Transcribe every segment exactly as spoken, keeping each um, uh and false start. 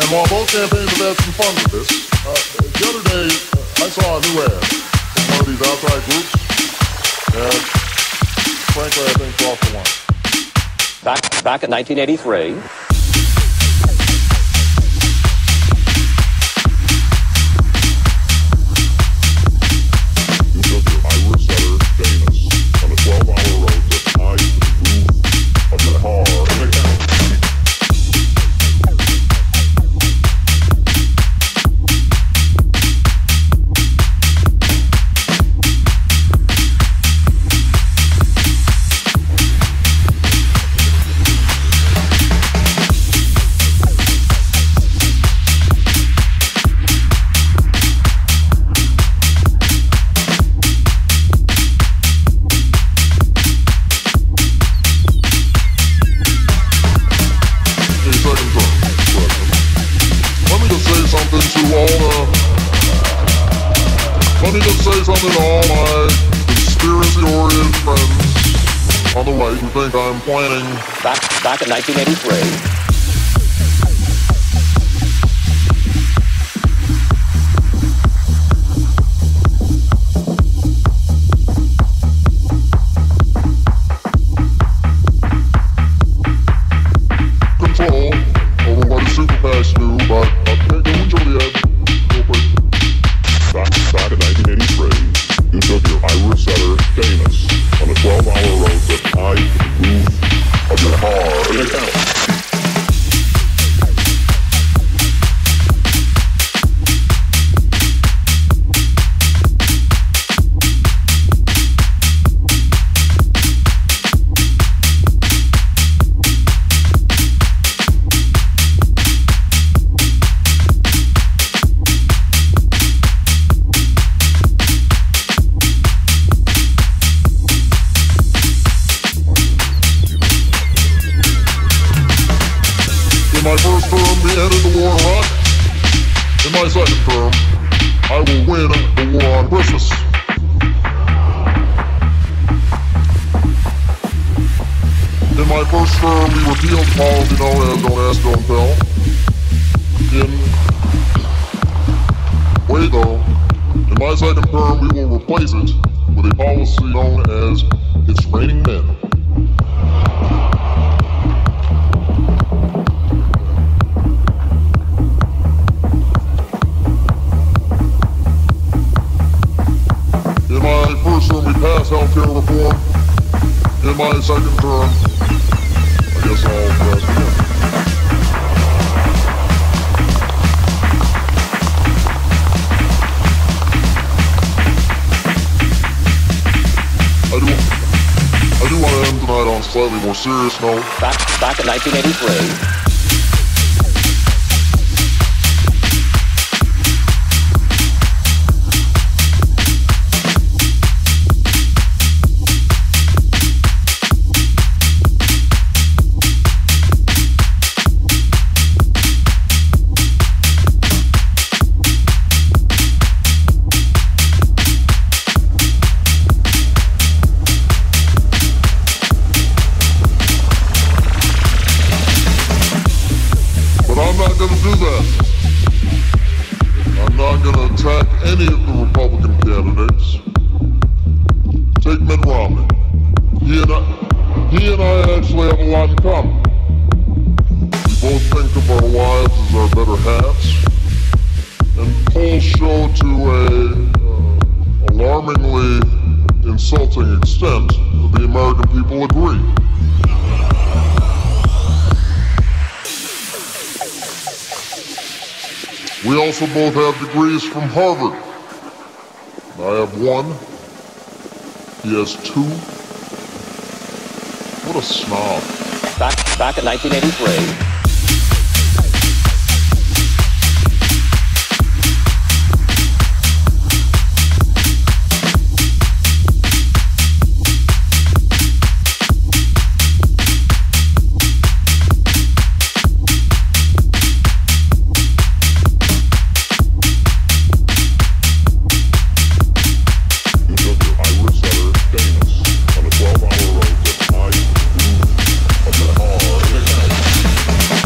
And while both campaigns have had some fun with this, uh, the other day uh, I saw a new ad from one of these outside groups, and frankly I think it's off the line. Back, back in nineteen eighty-three. You took your Irish setter, Danis, on a twelve-hour road that tied to the roof of your car in a county. Let me just say something to all my conspiracy-oriented friends on the right who think I'm planning... Back, back in nineteen eighty-three. Control over what a super PACs do, but uh, can we show the ad real quick? Back, back in nineteen eighty-three, you took your Irish setter, Danis, on a twelve-hour road that tied to the roof of your car in a county. My first term, we ended the war in Iraq. In my second term, I will win the war on Christmas. In my first term, we repealed the policy known as Don't Ask, Don't Tell. In, wait though, in my second term, we will replace it with a policy known as It's Raining Men. In my first term, we passed healthcare reform. In my second term, I guess I'll press again. I do, I do want to end tonight on a slightly more serious note. Back, back in nineteen eighty-three. I'm not going to do that. I'm not going to attack any of the Republican candidates. Take Mitt Romney. He and I, he and I actually have a lot in common. We both think of our wives as our better halves. And polls show to a uh, alarmingly insulting extent that the American people agree. We also both have degrees from Harvard. I have one. He has two. What a snob. Back, back in nineteen eighty-three. twelve-hour road that tied to the roof of the car in a county.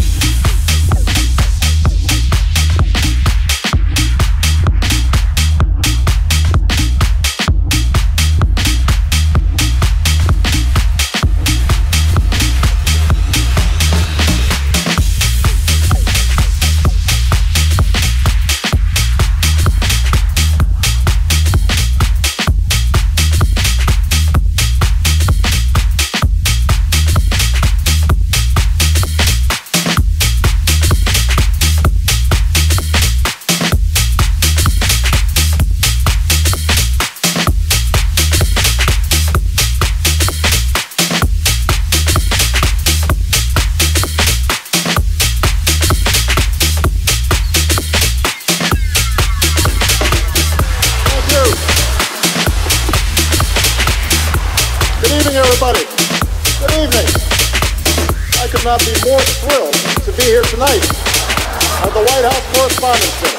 could not be more thrilled to be here tonight at the White House Correspondents' Dinner.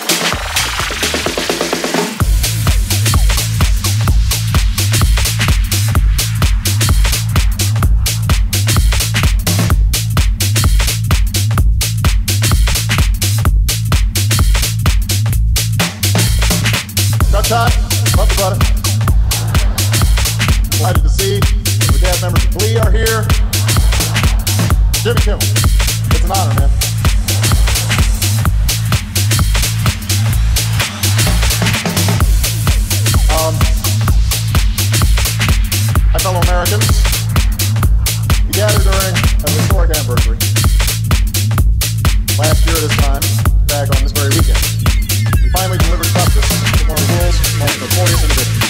Cut time, love the butter. Delighted to see the cast members of Glee are here. Jimmy Kimmel, it's an honor, man. Um, my fellow Americans, we gathered during a historic anniversary. Last year at this time, back on this very weekend, we finally delivered justice to one of the world's most notorious individuals.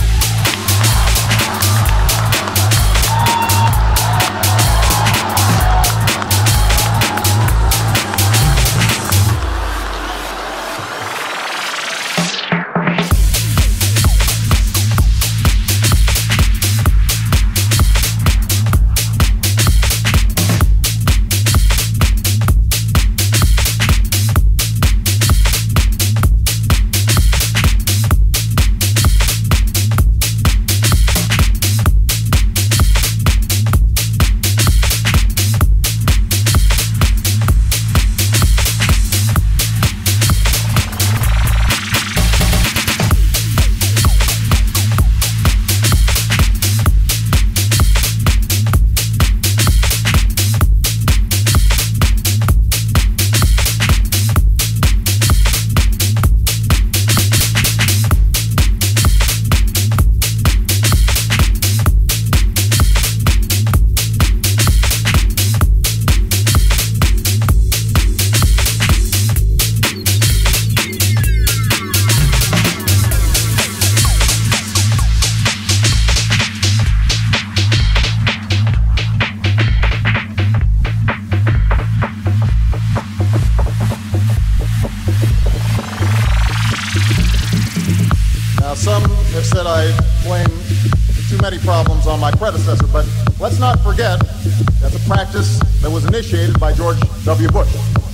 Said I blame too many problems on my predecessor, but let's not forget that's a practice that was initiated by George W. Bush.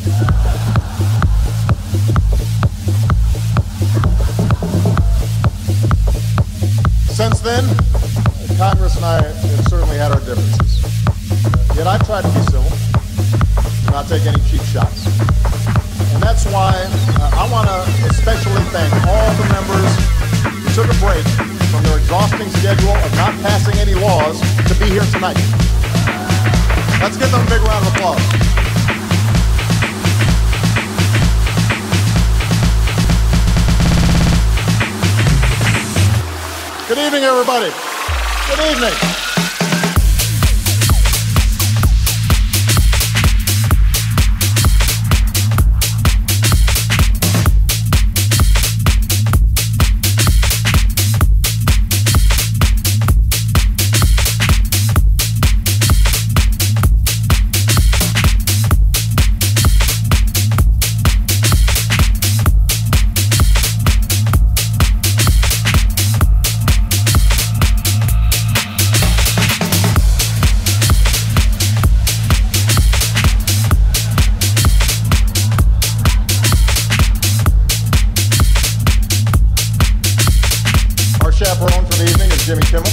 Since then, Congress and I have certainly had our differences. Yet I've tried to be civil, not take any cheap shots. And that's why uh, I want to especially thank all the members who took a break from their exhausting schedule of not passing any laws to be here tonight. Let's give them a big round of applause. Good evening, everybody. Good evening. Chaperone for the evening is Jimmy Kimmel.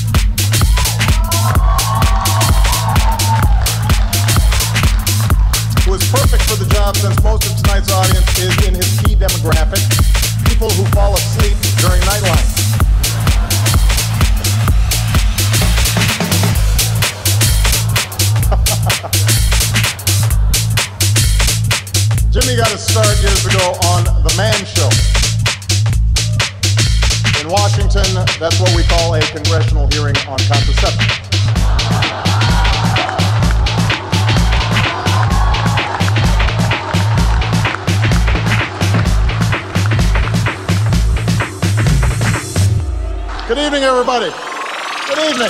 Who is perfect for the job since most of tonight's audience is in his key demographic, people who fall asleep during Nightline. Jimmy got his start years ago on The Man Show. In Washington, that's what we call a congressional hearing on contraception. Good evening, everybody. Good evening.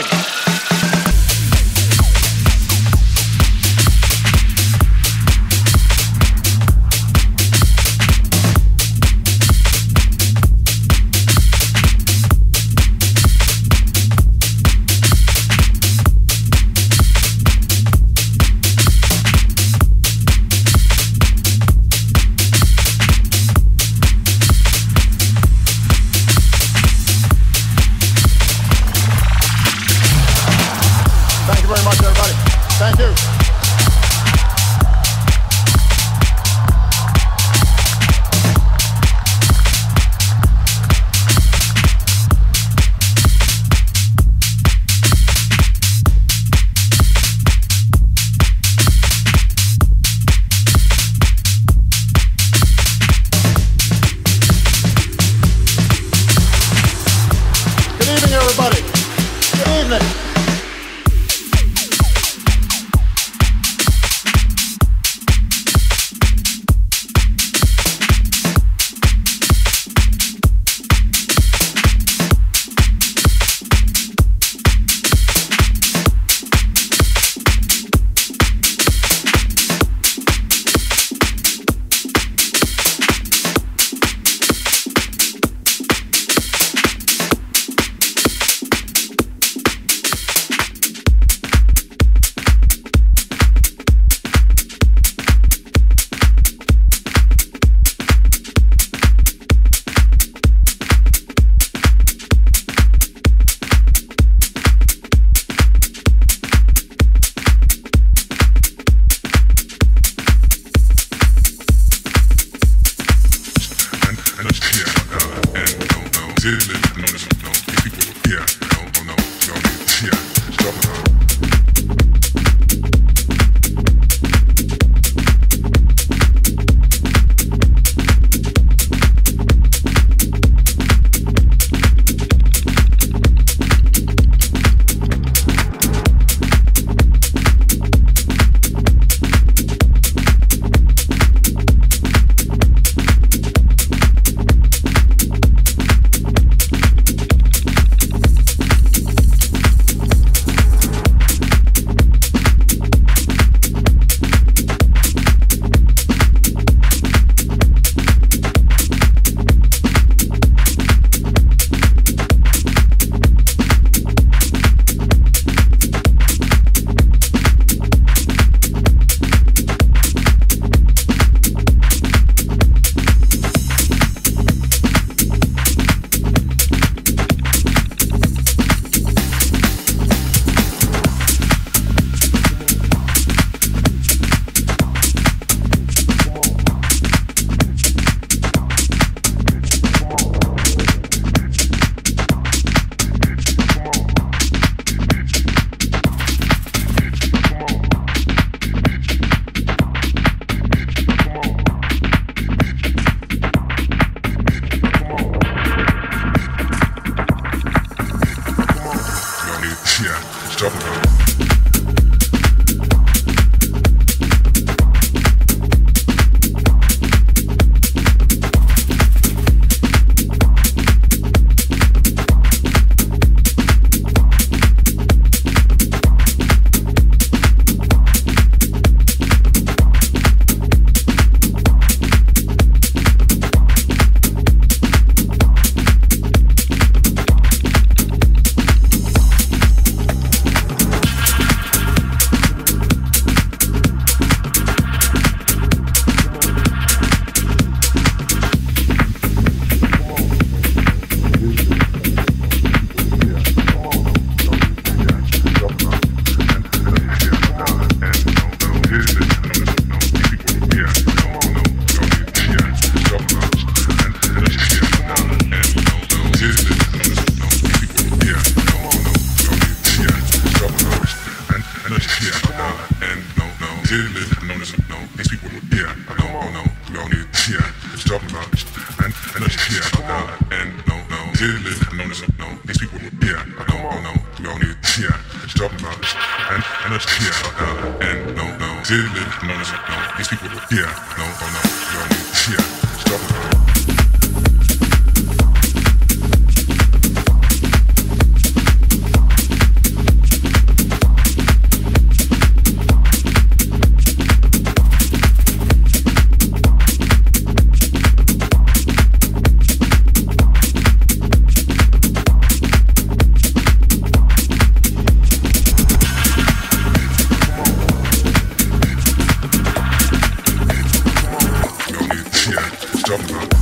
Talking about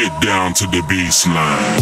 Get down to the baseline.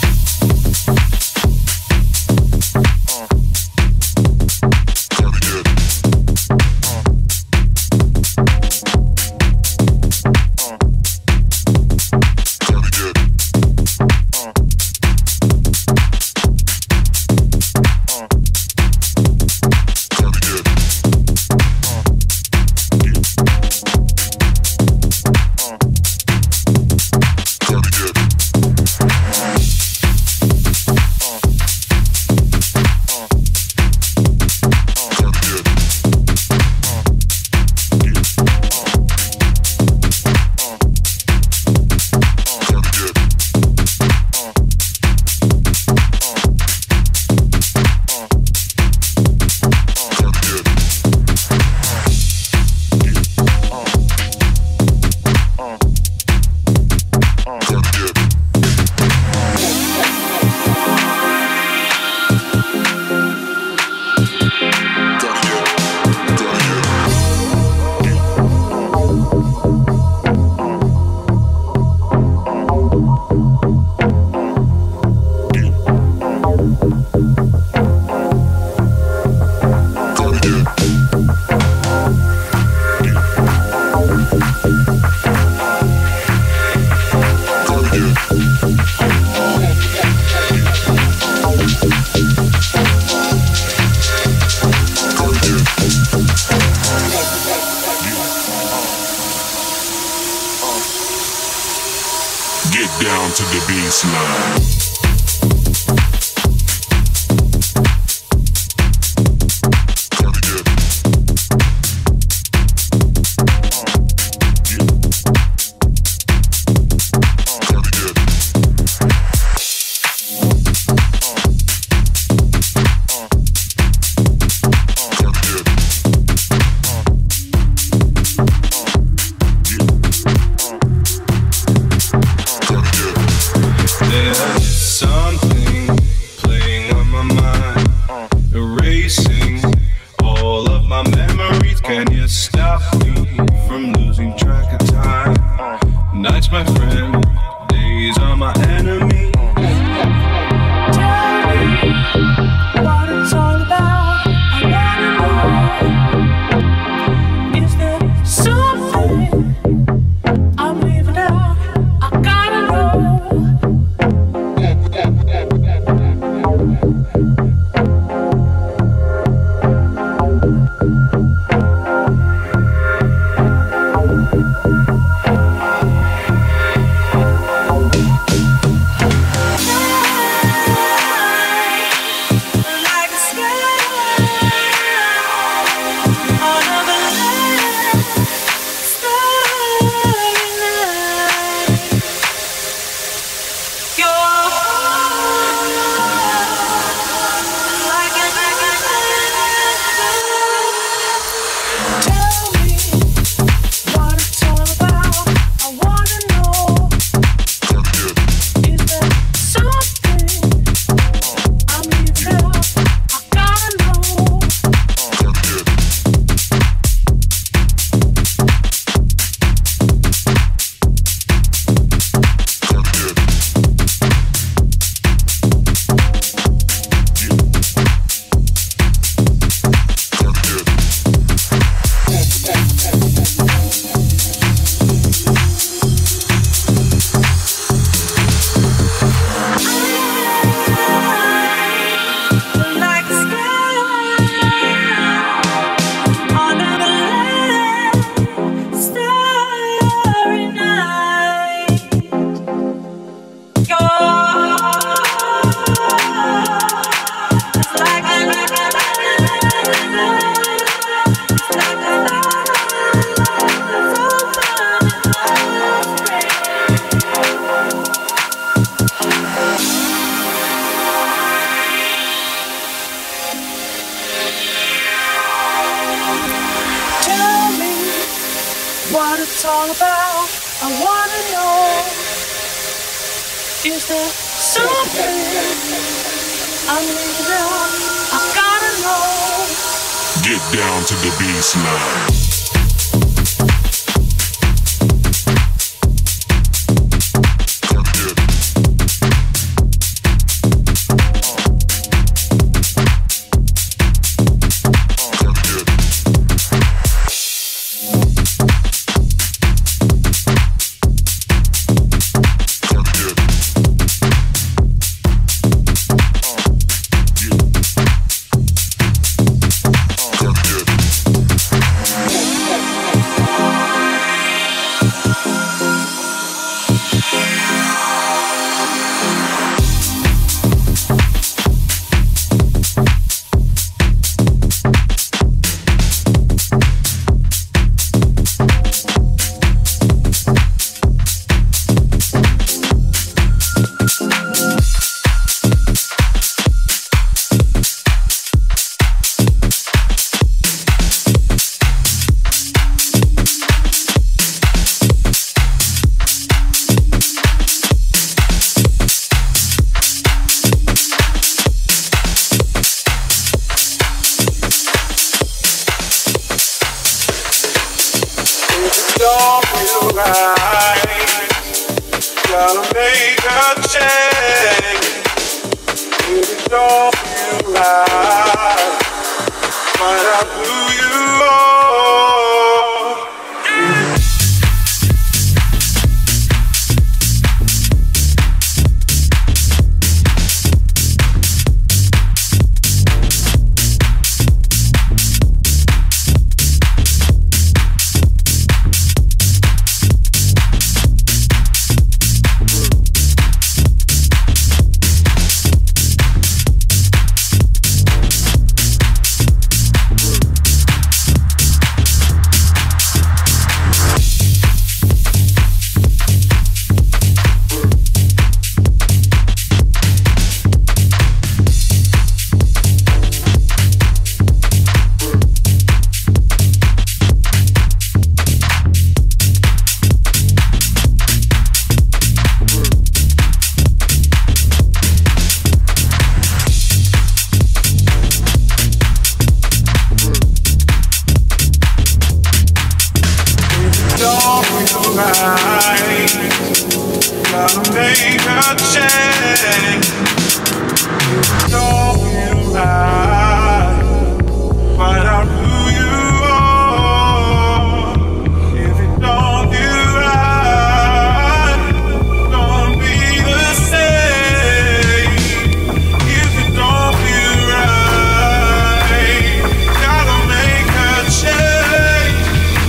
what it's all about. I wanna know, is there something I'm leaving out? I gotta know. Get down to the baseline. Gotta make a change. Don't feel right. Find out who you are. If you don't feel right, don't be the same. If you don't feel right, gotta make a change.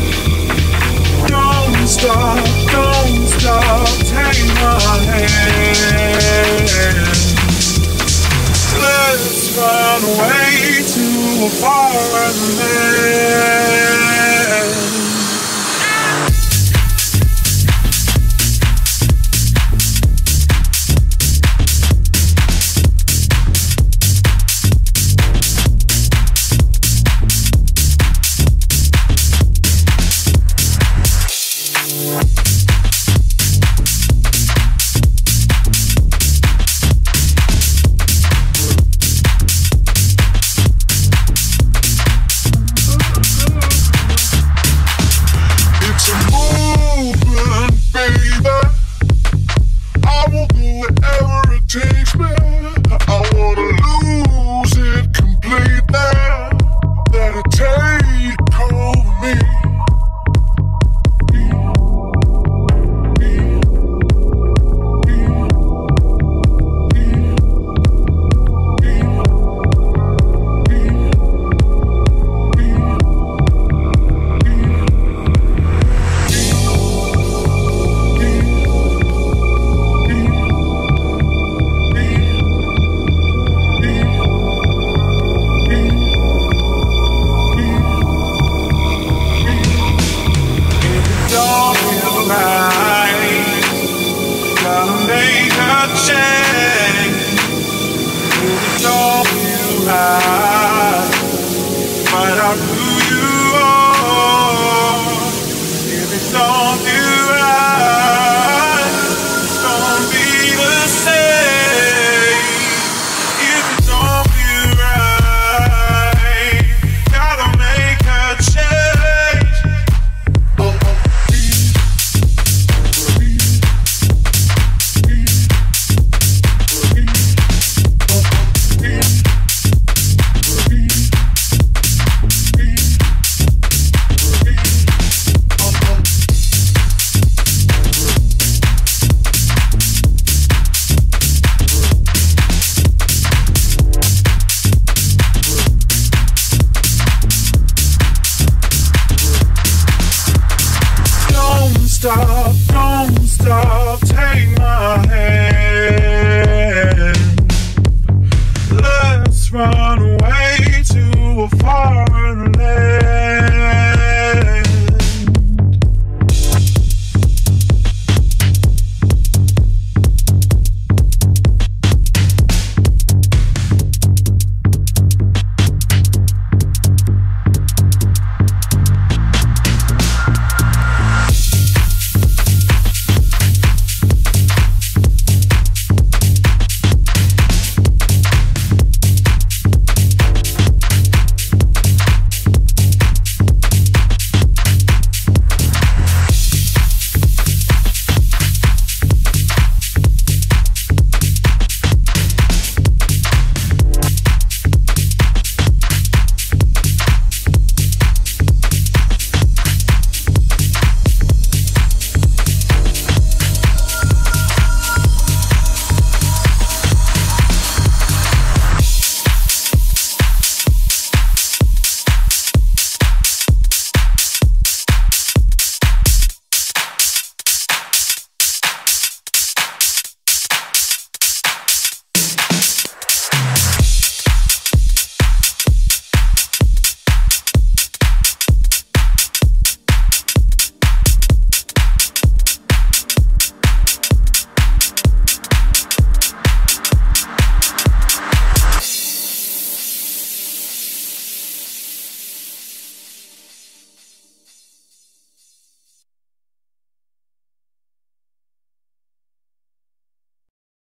Don't stop, don't stop, take my hand. Let's run away to a foreign land. Stop, don't stop.